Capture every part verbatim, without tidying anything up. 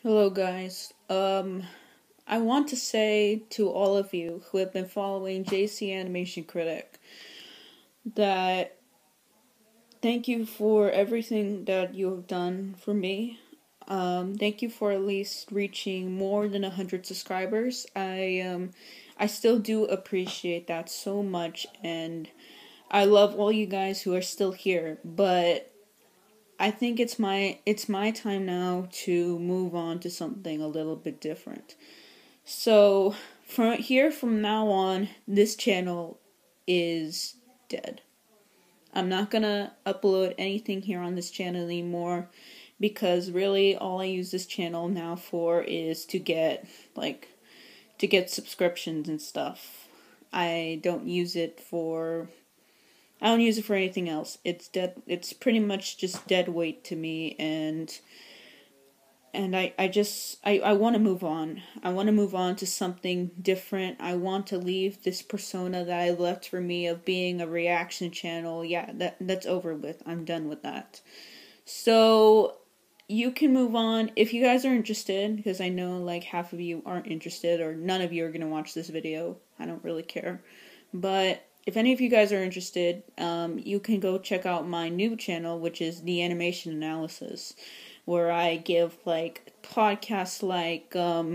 Hello, guys. Um, I want to say to all of you who have been following J C Animation Critic that thank you for everything that you have done for me. Um, thank you for at least reaching more than a hundred subscribers. I um, I still do appreciate that so much, and I love all you guys who are still here. But I think it's my it's my time now to move on to something a little bit different. So, from here from now on, this channel is dead. I'm not gonna upload anything here on this channel anymore because really all I use this channel now for is to get, like, to get subscriptions and stuff. I don't use it for I don't use it for anything else. It's dead it's pretty much just dead weight to me, and and I, I just I, I want to move on. I want to move on to something different. I want to leave this persona that I left for me of being a reaction channel. Yeah, that that's over with. I'm done with that. So you can move on if you guys are interested, because I know like half of you aren't interested or none of you are going to watch this video. I don't really care. But if any of you guys are interested, um, you can go check out my new channel, which is The Animation Analysis, where I give like podcasts like um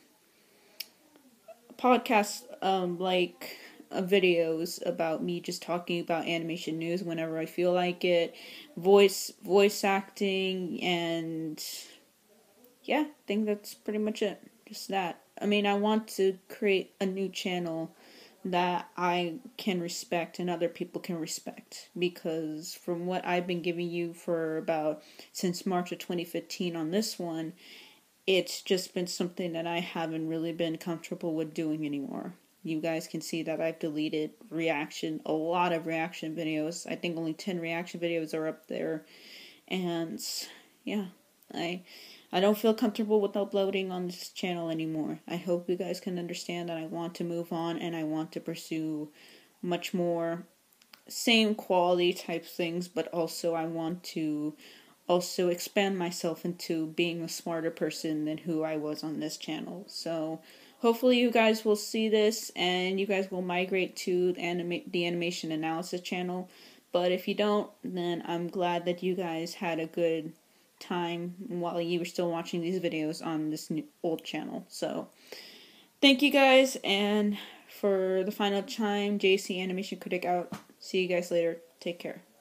podcasts um like uh, videos about me just talking about animation news whenever I feel like it, voice voice acting, and yeah, I think that's pretty much it. Just that. I mean, I want to create a new channel that I can respect and other people can respect, because from what I've been giving you for about since March of twenty fifteen on this one, it's just been something that I haven't really been comfortable with doing anymore. You guys can see that I've deleted reaction, a lot of reaction videos. I think only ten reaction videos are up there. And yeah, I I don't feel comfortable with uploading on this channel anymore. I hope you guys can understand that I want to move on and I want to pursue much more same quality type things, but also I want to also expand myself into being a smarter person than who I was on this channel. So hopefully you guys will see this and you guys will migrate to the, anima- the animation analysis channel. But if you don't, then I'm glad that you guys had a good time while you were still watching these videos on this new, old channel. So thank you guys, and for the final time, J C Animation Critic out. See you guys later. Take care.